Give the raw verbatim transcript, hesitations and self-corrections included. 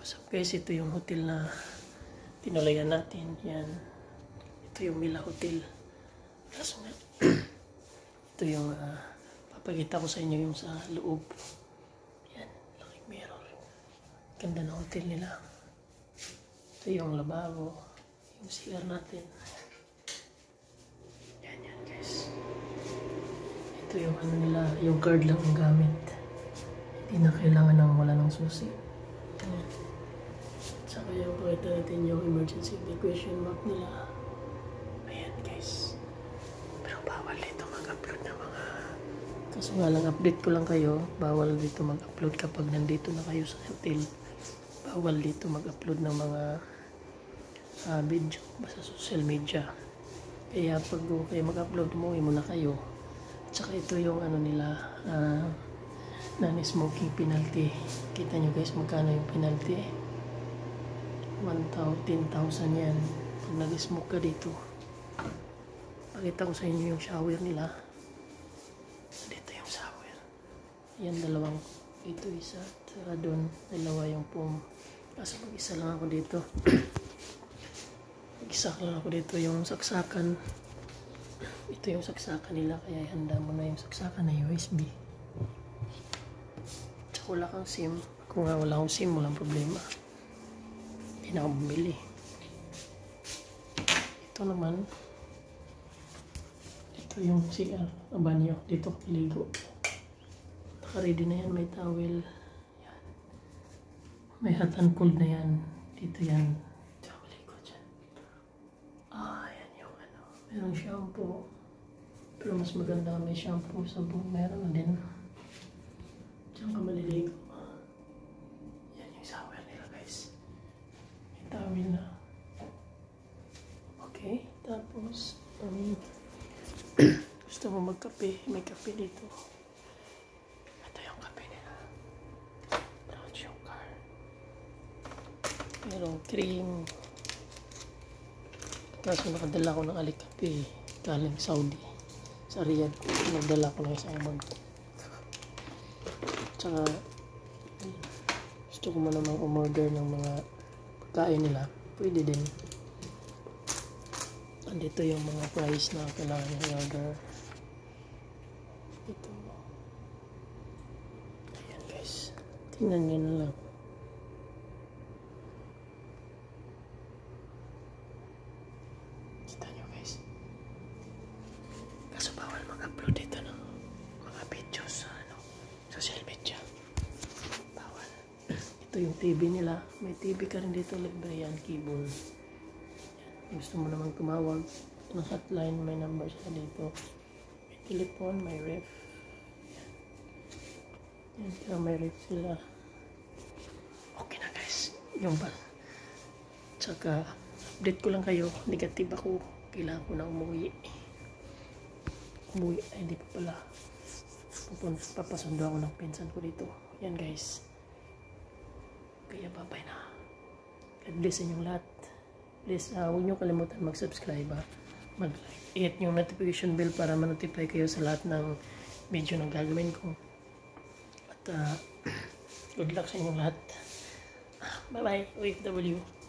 So guys, ito yung hotel na tinulayan natin. Yan. Ito yung Mila Hotel. Kaso nga, ito yung uh, papakita ko sa inyo yung sa loob. Yan. Laking mirror. Ganda ng hotel nila. Ito yung lababo. Yung C R natin. Yan yan guys. Ito yung ano nila. Yung card lang ang gamit. Hindi na kailangan ng wala ng susi. Yan. Saka yung pakita natin yung emergency evacuation map nila. Ayan guys. Pero bawal dito mag-upload ng mga... Kaso nga lang, update ko lang kayo. Bawal dito mag-upload kapag nandito na kayo sa hotel. Bawal dito mag-upload ng mga uh, video sa social media. Kaya pag kayo mag-upload, umuwi muna kayo. Saka ito yung ano nila, uh, non-smoking penalty. Kita nyo guys magkano yung penalty. ten thousand yan pag nag-smoke ka dito. Pakita ko sa inyo yung shower nila. Dito yung shower. Yan dalawang, ito isa, saka doon dalawa yung pum. Kasi mag-isa lang ako dito. Mag-isa lang ako dito. Yung saksakan, ito yung saksakan nila, kaya handa mo na yung saksakan na U S B. Tsaka wala kang SIM. Kung nga wala akong SIM, walang problema. Hindi na ako bumili. Ito naman, ito yung C R, ang banyo. Dito ko iligo. Naka-ready na yan, may towel. Yan. May hot and cold na yan. Dito yan. Dito ko iligo dyan. Ah, yan yung ano. Merong shampoo. Pero mas maganda may shampoo, sabon. Meron na din. Diyan ka maliligo. Yan yung shower nila guys. Tawil na. Okay, tapos um, gusto mo magkape, may kape dito. Ito yung kape nila. Brown sugar. Merong cream. Tapos nakadala ko ng alikape galing Saudi. Sa Riyadh. Nagdala ko ng isang mag. Tsaka gusto ko man namang umorder ng mga kain nila, pwede din. Andito yung mga price na kailangan nyo i-order. Ito. Ayan guys. Tingnan nyo na lang. Kita nyo guys. Kaso bawal mag-upload dito ng mga videos sa ano, social media. Ito yung T V nila. May T V ka rin dito. Libre yan. Cable. Yan. Gusto mo namang tumawag ng hotline. May number sila dito. May telephone. May ref. Yan. Yan. Kaya may ref sila. Okay na guys. Yung ba? Tsaka update ko lang kayo. Negative ako. Kailangan ko na umuwi. Umuwi. Ay hindi pa pala. Pupunta. Papasundo ako ng pinsan ko dito. Yan guys. Kaya babay na. God bless inyong lahat. Please, uh, huwag nyo kalimutan mag-subscribe. Uh, Mag-like. I-hit yung notification bell para ma-notify kayo sa lahat ng video na gagawin ko. At uh, good luck sa inyong lahat. Bye-bye, O F W.